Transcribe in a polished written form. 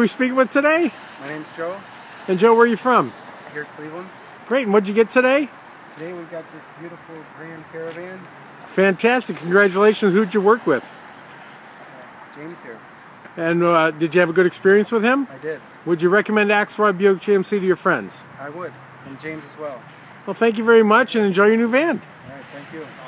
we speaking with today? My name's Joe. And Joe, where are you from? Here at Cleveland. Great, and what'd you get today? Today we've got this beautiful Grand Caravan. Fantastic, congratulations. Who'd you work with? James here. And did you have a good experience with him? I did. Would you recommend Axelrod Buick GMC to your friends? I would, and James as well. Well, thank you very much and enjoy your new van. All right, thank you.